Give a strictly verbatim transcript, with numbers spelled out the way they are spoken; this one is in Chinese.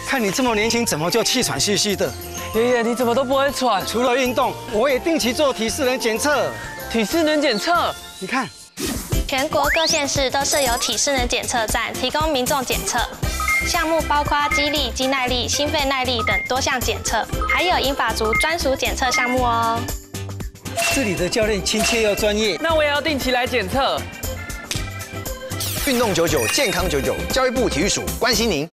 看你这么年轻，怎么就气喘吁吁的？ 爷爷，你怎么都不会喘？ 除了运动，我也定期做体适能检测。 体适能检测， 你看， 全国各县市都设有体适能检测站，提供民众检测。项目包括肌力、肌耐力、心肺耐力等多项检测，还有英法族专属检测项目哦。 这里的教练亲切又专业， 那我也要定期来检测。 运动九九，健康九九，教育部体育署关心您。